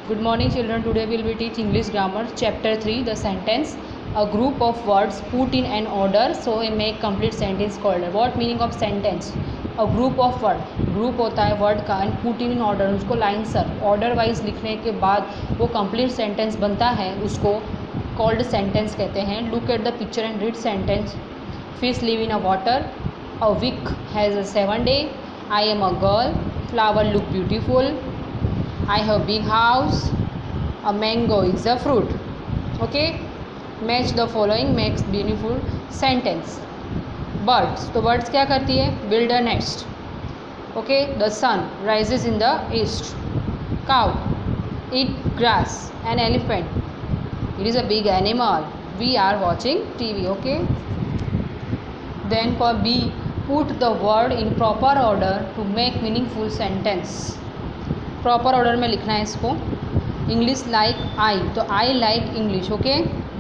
Good morning children. Today we will be teach English grammar chapter 3 the sentence. A group of words put in an order so a make complete sentence called. What meaning of sentence? A group of word, group होता है word का and put in order, उसको line sir order wise लिखने के बाद वो complete sentence बनता है, उसको called sentence कहते हैं. Look at the picture and read sentence. Fish live in a water. A week has a 7 days. I am a girl. Flower look beautiful. I have big house. A mango is a fruit. Okay, match the following makes beautiful sentence. Birds, तो birds क्या करती है? Build a nest. Okay, the sun rises in the east. Cow eat grass. An elephant, it is a big animal. We are watching TV. Okay, then for B, put the word in proper order to make meaningful sentence. Proper order में लिखना है इसको. English like I, तो I like English. Okay,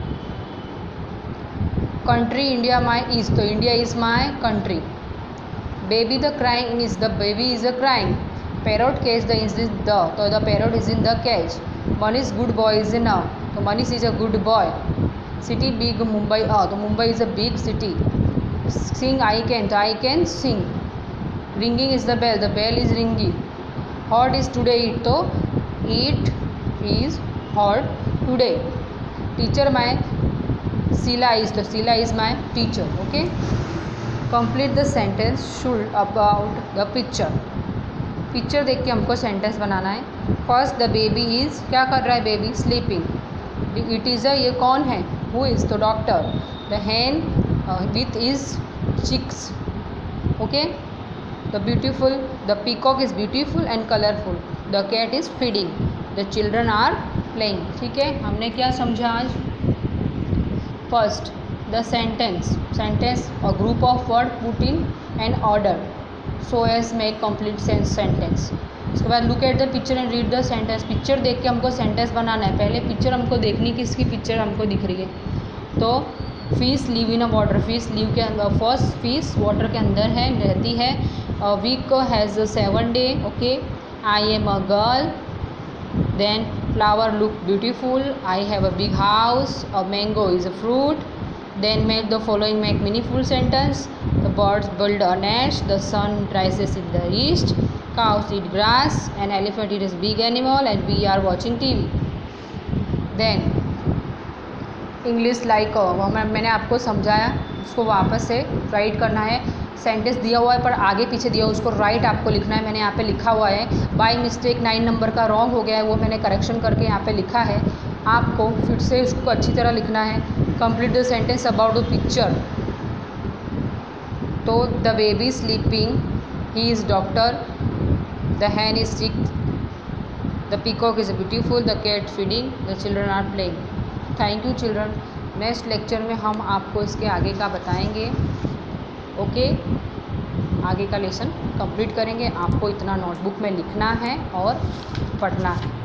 country India my is, तो India is my country. Baby the crying is the baby is a crying. Parrot cage the is the, तो the parrot is in the cage. Manish good boy is in a, तो Manish is a good boy. City big Mumbai a, तो Mumbai is a big city. Singh I can, तो I can sing. Ringing is the bell is ringing. Hot is today it, तो it is hot today. Teacher my Sheela is, तो Sheela is my teacher. Okay, complete the sentence should about the picture. Picture देख के हमको sentence बनाना है. First the baby is, क्या कर रहा है baby? Sleeping. It is a, ये कौन है? हु इज़, तो doctor. The hen with is chicks. Okay, the beautiful, the peacock is beautiful and colorful. The cat is feeding. The children are playing. ठीक है, हमने क्या समझा आज? First the sentence, a group of word put in an order so as make complete sentence. उसके बाद look at the picture and read the sentence. Picture देख के हमको सेंटेंस बनाना है. पहले पिक्चर हमको देखनी, किसकी पिक्चर हमको दिख रही है? तो fish live in a water, fish live के अंदर, फर्स्ट फिश वाटर के अंदर है, रहती है. Week has 7 days. Okay, I am a girl. Then flower look beautiful. I have a big house. A mango is a fruit. Then make the following make meaningful sentence. The birds build a nest. The sun rises in the east. Cows eat grass. An elephant it is big animal and we are watching TV. Then English like, मैंने आपको समझाया, उसको वापस से right करना है. Sentence दिया हुआ है पर आगे पीछे दिया हुआ, उसको राइट आपको लिखना है. मैंने यहाँ पे लिखा हुआ है बाय मिस्टेक 9 नंबर का रॉन्ग हो गया है, वो मैंने करेक्शन करके यहाँ पे लिखा है. आपको फिर से उसको अच्छी तरह लिखना है. Complete the sentence about the picture. तो the baby sleeping, he is doctor. The hen is sick. The peacock is beautiful. The cat feeding. The children are playing. Thank you children. Next lecture में हम आपको इसके आगे का बताएंगे. Okay, आगे का लेसन कंप्लीट करेंगे. आपको इतना नोटबुक में लिखना है और पढ़ना है.